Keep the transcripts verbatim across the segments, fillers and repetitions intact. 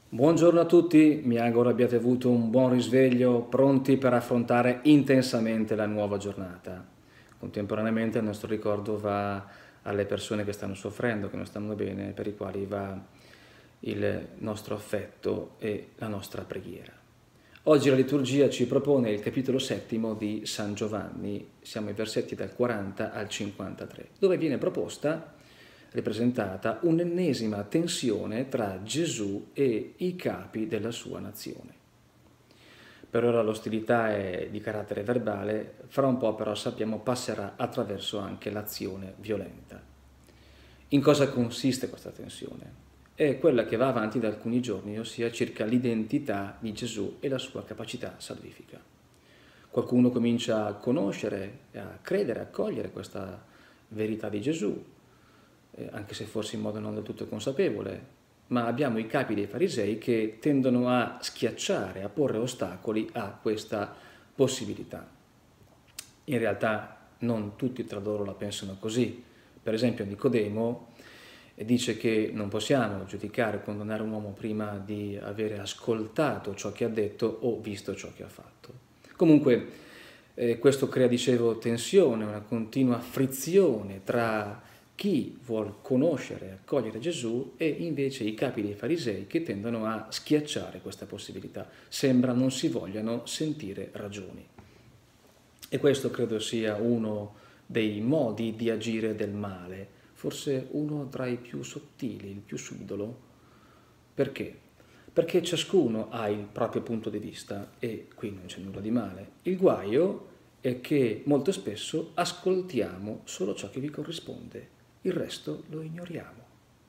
Buongiorno a tutti, mi auguro abbiate avuto un buon risveglio, pronti per affrontare intensamente la nuova giornata. Contemporaneamente il nostro ricordo va alle persone che stanno soffrendo, che non stanno bene, per i quali va il nostro affetto e la nostra preghiera. Oggi la liturgia ci propone il capitolo settimo di San Giovanni, siamo ai versetti dal quaranta al cinquantatré, dove viene proposta ripresentata un'ennesima tensione tra Gesù e i capi della sua nazione. Per ora l'ostilità è di carattere verbale, fra un po' però sappiamo passerà attraverso anche l'azione violenta. In cosa consiste questa tensione? È quella che va avanti da alcuni giorni, ossia circa l'identità di Gesù e la sua capacità salvifica. Qualcuno comincia a conoscere, a credere, a cogliere questa verità di Gesù, eh, anche se forse in modo non del tutto consapevole, ma abbiamo i capi dei farisei che tendono a schiacciare, a porre ostacoli a questa possibilità. In realtà non tutti tra loro la pensano così. Per esempio Nicodemo dice che non possiamo giudicare o condannare un uomo prima di avere ascoltato ciò che ha detto o visto ciò che ha fatto. Comunque eh, questo crea, dicevo, tensione, una continua frizione tra chi vuol conoscere e accogliere Gesù e invece i capi dei farisei che tendono a schiacciare questa possibilità. Sembra non si vogliano sentire ragioni. E questo credo sia uno dei modi di agire del male, forse uno tra i più sottili, il più subdolo. Perché? Perché ciascuno ha il proprio punto di vista e qui non c'è nulla di male. Il guaio è che molto spesso ascoltiamo solo ciò che vi corrisponde, il resto lo ignoriamo.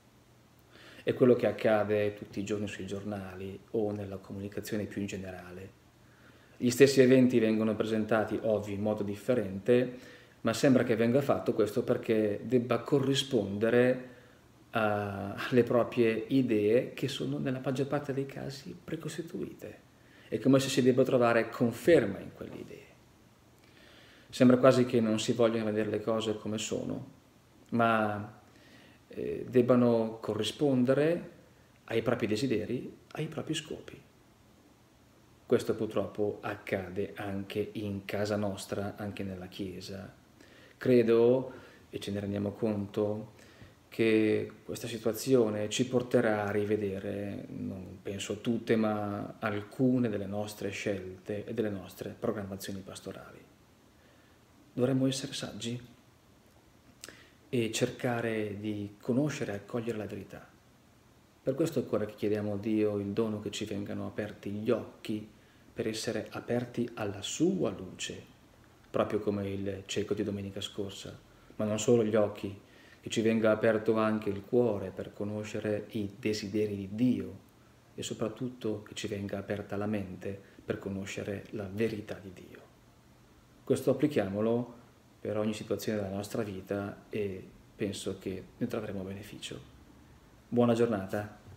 È quello che accade tutti i giorni sui giornali o nella comunicazione più in generale. Gli stessi eventi vengono presentati, ovvio, in modo differente, ma sembra che venga fatto questo perché debba corrispondere alle proprie idee che sono nella maggior parte dei casi precostituite. È come se si debba trovare conferma in quelle idee. Sembra quasi che non si vogliano vedere le cose come sono, ma eh, debbano corrispondere ai propri desideri, ai propri scopi. Questo purtroppo accade anche in casa nostra, anche nella Chiesa. Credo, e ce ne rendiamo conto, che questa situazione ci porterà a rivedere, non penso tutte, ma alcune delle nostre scelte e delle nostre programmazioni pastorali. Dovremmo essere saggi e cercare di conoscere e accogliere la verità. Per questo occorre che chiediamo a Dio il dono che ci vengano aperti gli occhi per essere aperti alla sua luce, proprio come il cieco di domenica scorsa, ma non solo gli occhi, che ci venga aperto anche il cuore per conoscere i desideri di Dio e soprattutto che ci venga aperta la mente per conoscere la verità di Dio. Questo applichiamolo per ogni situazione della nostra vita e penso che ne trarremo beneficio. Buona giornata.